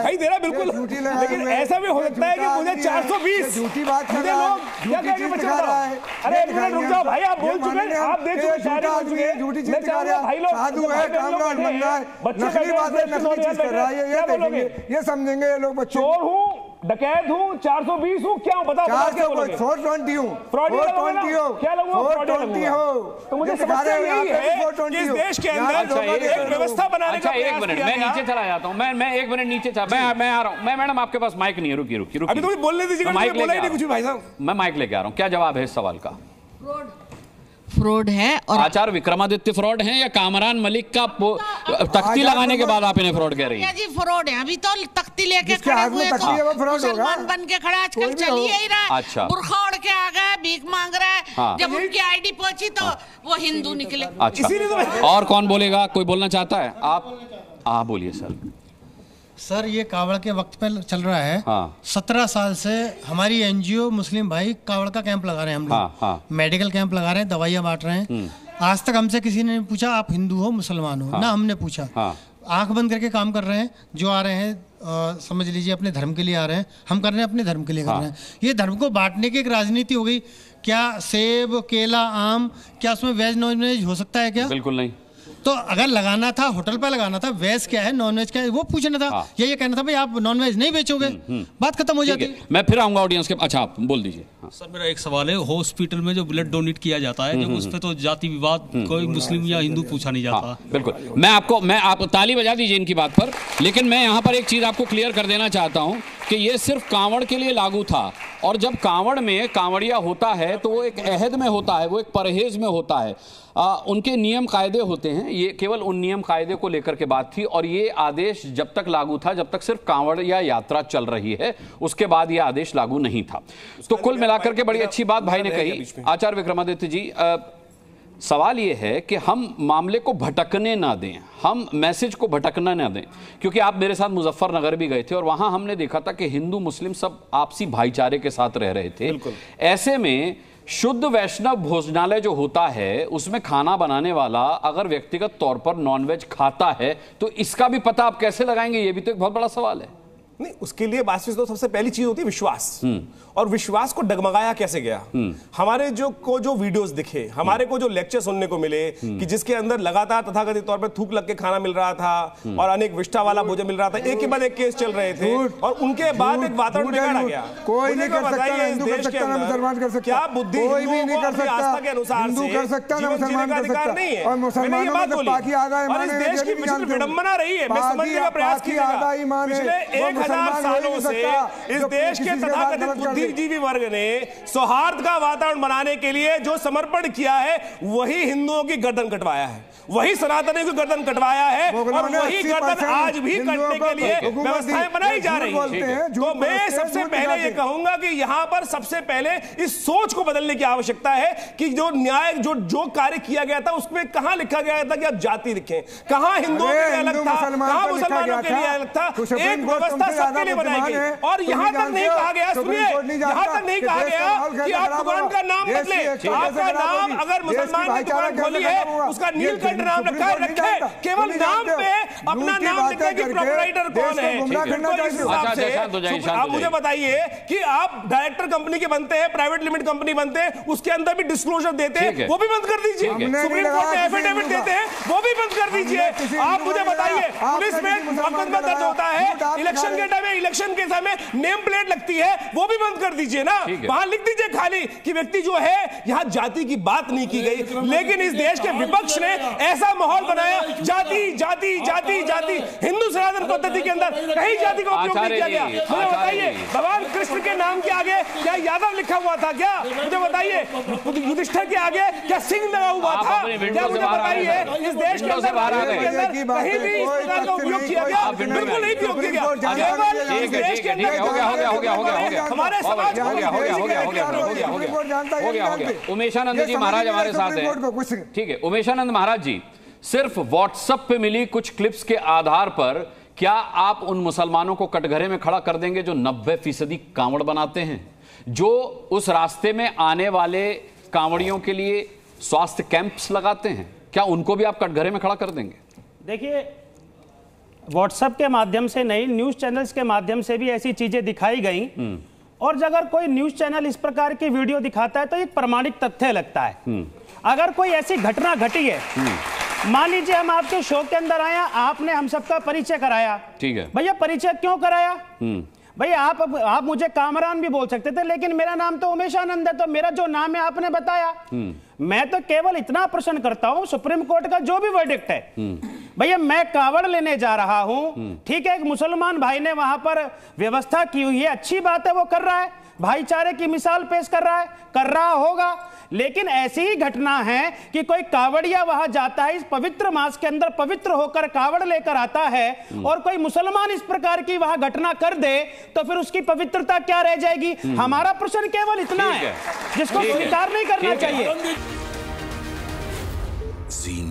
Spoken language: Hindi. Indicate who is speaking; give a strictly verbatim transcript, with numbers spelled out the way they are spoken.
Speaker 1: दिखाई दे रहा है बिल्कुल, लेकिन ऐसा भी हो सकता है कि मुझे चार सौ बीस
Speaker 2: झूठी बात
Speaker 1: मुझे लोग क्या कहेंगे बच्चे बताओ। अरे एक मिनट रुक जाओ भाई, आप बोल चुके हैं, आप देख चुके शायरी बोल चुके हैं,
Speaker 2: झूठी चीज दिखा रहा है,
Speaker 1: भाई लोग
Speaker 2: साधु है, कामरान बन रहा है, नकली बातें नकली चीज कर रहा है, ये देखेंगे, ये समझेंगे ये लोग बच्चे।
Speaker 1: चोर हूँ, डकैत हूँ, चार सौ बीस हूँ, क्या बताओ
Speaker 2: चार सौ फोर ट्वेंटी हूँ, फोर ट्वेंटी हो,
Speaker 1: क्या लगूंगा
Speaker 2: फोर ट्वेंटी हो,
Speaker 1: तो मुझे समस्या यही है कि इस देश के अंदर एक व्यवस्था बनाने का
Speaker 3: एक मिनट मैं नीचे चला जाता हूँ, मैं मैं एक मिनट नीचे चला, मैं मैं आ रहा हूँ, मैं मैडम आपके पास माइक नहीं है, रुकिए रुकिए रुकिए,
Speaker 1: अभी तो बोलने दीजिए,
Speaker 3: माइक लेके
Speaker 1: कुछ भाई साहब,
Speaker 3: मैं माइक लेके आ रहा हूँ, क्या जवाब है इस सवाल का?
Speaker 4: फ्रॉड है। और
Speaker 3: आचार्य विक्रमादित्य फ्रॉड है या कामरान मलिक का तख्ती लगाने के बाद आप इन्हें फ्रॉड कह रही हैं?
Speaker 4: जी फ्रॉड है, अभी तो तख्ती लेके खड़े हुए तो मुसलमान बन के खड़ा, आजकल चल ही रहा है,
Speaker 3: अच्छा
Speaker 4: बुर्खा ओढ़ के आ गए, भीख मांग रहा है, हाँ। जब उनकी आईडी पहुंची तो हाँ। वो हिंदू निकले।
Speaker 3: अच्छा, और कौन बोलेगा? कोई बोलना चाहता है? आप हाँ बोलिए सर।
Speaker 5: सर ये कावड़ के वक्त पे चल रहा है,
Speaker 3: हाँ।
Speaker 5: सत्रह साल से हमारी एनजीओ मुस्लिम भाई कावड़ का कैंप लगा रहे हैं हम लोग,
Speaker 3: हाँ, हाँ।
Speaker 5: मेडिकल कैंप लगा रहे हैं, दवाइयाँ बांट रहे हैं। आज तक हमसे किसी ने पूछा आप हिंदू हो मुसलमान हो, हाँ। ना हमने पूछा, हाँ। आंख बंद करके काम कर रहे हैं, जो आ रहे हैं आ, समझ लीजिए अपने धर्म के लिए आ रहे हैं, हम कर रहे हैं अपने धर्म के लिए कर हाँ। रहे हैं। ये धर्म को बांटने की एक राजनीति हो गई। क्या सेब केला आम, क्या उसमें वेज नॉन वेज हो सकता है क्या?
Speaker 3: बिल्कुल नहीं।
Speaker 5: तो अगर लगाना था होटल पे लगाना था, वेज क्या है नॉन वेज क्या है वो पूछना था, हाँ। ये ये कहना था भाई आप नॉन वेज नहीं बेचोगे, बात खत्म हो जाती है।
Speaker 3: मैं फिर आऊंगा ऑडियंस के। अच्छा आप बोल दीजिए। हाँ।
Speaker 6: सर मेरा एक सवाल है, हॉस्पिटल में जो ब्लड डोनेट किया जाता है, जब उस पे तो जाति विवाद कोई मुस्लिम या हिंदू पूछा नहीं जाता।
Speaker 3: हाँ, बिल्कुल। मैं आपको मैं आप ताली बजा दीजिए इनकी बात पर, लेकिन मैं यहाँ पर एक चीज आपको क्लियर कर देना चाहता हूँ कि ये सिर्फ कांवड़ के लिए लागू था, और जब कांवड़ में कांवड़िया होता है तो वो एक अहद में होता है, वो एक परहेज में होता है, आ, उनके नियम कायदे होते हैं, ये केवल उन नियम कायदे को लेकर के बात थी। और ये आदेश जब तक लागू था, जब तक सिर्फ कांवड़िया यात्रा चल रही है, उसके बाद ये आदेश लागू नहीं था। तो कुल मिलाकर के बड़ी अच्छी बात भाई ने कही। आचार्य विक्रमादित्य जी, आ, सवाल ये है कि हम मामले को भटकने ना दें, हम मैसेज को भटकना ना दें, क्योंकि आप मेरे साथ मुजफ्फरनगर भी गए थे और वहां हमने देखा था कि हिंदू मुस्लिम सब आपसी भाईचारे के साथ रह रहे थे। ऐसे में शुद्ध वैष्णव भोजनालय जो होता है उसमें खाना बनाने वाला अगर व्यक्तिगत तौर पर नॉनवेज खाता है तो इसका भी पता आप कैसे लगाएंगे? ये भी तो एक बहुत बड़ा सवाल है।
Speaker 1: नहीं, उसके लिए बातचीत तो सबसे पहली चीज होती है विश्वास, और विश्वास को डगमगाया कैसे गया। हमारे जो को जो वीडियोस दिखे, हमारे को जो लेक्चर सुनने को मिले कि जिसके अंदर लगातार तथाकथित तौर पे थूक लग के खाना मिल रहा था और अनेक विष्ठा वाला भोजन मिल रहा था, एक के बाद एक केस चल रहे थे, और उनके बाद एक वातावरण बिगड़ा गया।
Speaker 2: कोई नहीं कर सकता, हिंदू कर सकता ना मुसलमान कर सकता,
Speaker 1: क्या बुद्धि
Speaker 2: कोई भी नहीं कर सकता,
Speaker 1: आस्था के अनुसार
Speaker 2: हिंदू कर सकता ना मुसलमान कर सकता नहीं है। और मुसलमानों में तो पाकी आधा ईमान है,
Speaker 1: देश की विचित्र विडंबना रही है, मैं समझने का प्रयास कीजिएगा। पिछले एक हजार सालों से इस देश के तथाकथित बुद्धिजीवी वर्ग ने सौहार्द का वातावरण बनाने के लिए जो समर्पण किया है, वही हिंदुओं की गर्दन कटवाया है, वही सनातनियों की गर्दन कटवाया है, और वही गर्दन आज भी कटने के लिए व्यवस्थाएं बनाई जा रही हैं। तो मैं सबसे पहले ये कहूंगा कि यहां पर सबसे पहले इस सोच को बदलने की आवश्यकता है कि जो न्याय जो जो कार्य किया गया था उसमें कहां लिखा गया था कि आप जाति लिखें, कहां हिंदुओं के लिए अलग था, कहां मुसलमानों के लिए अलग था। एक व्यवस्था सबके लिए बनाई गई, और यहां तक नहीं कहा गया, सुनिए, यहां तक नहीं कहा गया कि आप दुकान का नाम बदले, आपका नाम अगर मुसलमान ने दुकान खोली है उसका नीलकंठ नाम रखा है, रखे, केवल नाम पे अपना नाम लिखने की प्रोप्राइटर कौन है। आप मुझे बताइए कि आप डायरेक्टर कंपनी के बनते हैं, प्राइवेट लिमिटेड कंपनी बनते हैं, उसके अंदर भी डिस्क्लोजर देते हैं, वो भी बंद कर दीजिए। सुप्रीम कोर्ट में एफिडेविट देते हैं, वो भी बंद कर दीजिए। आप मुझे बताइए, पुलिस में मुकदमा दर्ज होता है, इलेक्शन के टाइम इलेक्शन के समय नेम प्लेट लगती है, वो भी बंद कर दीजिए ना, वहां लिख दीजिए खाली कि व्यक्ति जो है, यहां जाति की बात नहीं की गई। लेकिन इस देश के विपक्ष ने ऐसा माहौल बनाया, जाति जाति जाति जाति, हिंदू सनातन पद्धति के अंदर कहीं जाति का उपयोग नहीं किया गया। मुझे बताइए, भगवान कृष्ण के नाम के आगे क्या यादव लिखा हुआ था क्या? मुझे बताइए, युधिष्ठिर के आगे क्या सिंह लगा हुआ था क्या? मुझे बताइए, इस देश के अंदर कहीं भी इस प्रकार का उपयोग किया गया? बिल्कुल नहीं उपयोग किया गया। केवल इस देश के अंदर हमारे समाज
Speaker 3: हो गया हो गया हो गया हो गया हो गया हो गया हो गया हो गया। उमेशानंद जी महाराज हमारे साथ हैं, ठीक है। उमेशानंद महाराज जी, सिर्फ व्हाट्सएप पे मिली कुछ क्लिप्स के आधार पर क्या आप उन मुसलमानों को कटघरे में खड़ा कर देंगे जो नब्बे फीसदी कांवड़ बनाते हैं, जो उस रास्ते में आने वाले कांवड़ियों के लिए स्वास्थ्य कैंप्स लगाते हैं? क्या उनको भी आप कटघरे में खड़ा कर देंगे?
Speaker 7: देखिए, व्हाट्सएप के माध्यम से नहीं, न्यूज चैनल्स के माध्यम से भी ऐसी चीजें दिखाई गई, और अगर कोई न्यूज चैनल इस प्रकार की वीडियो दिखाता है तो एक प्रमाणिक तथ्य लगता है। अगर कोई ऐसी घटना घटी है, मान लीजिए हम आपके शो के अंदर आया, आपने हम सबका परिचय कराया, ठीक है भैया, परिचय क्यों कराया भैया? आप आप मुझे कामरान भी बोल सकते थे, लेकिन मेरा नाम तो उमेश आनंद है, तो मेरा जो नाम है आपने बताया। मैं तो केवल इतना प्रश्न करता हूं, सुप्रीम कोर्ट का जो भी वर्डिक्ट है, भैया मैं कावड़ लेने जा रहा हूं, ठीक है, एक मुसलमान भाई ने वहां पर व्यवस्था की हुई है, अच्छी बात है, वो कर रहा है, भाईचारे की मिसाल पेश कर रहा है, कर रहा होगा। लेकिन ऐसी ही घटना है कि कोई कावड़िया वहां जाता है, इस पवित्र मास के अंदर पवित्र होकर कावड़ लेकर आता है, और कोई मुसलमान इस प्रकार की वहां घटना कर दे, तो फिर उसकी पवित्रता क्या रह जाएगी? हमारा प्रश्न केवल इतना है जिसको स्वीकार नहीं करना चाहिए।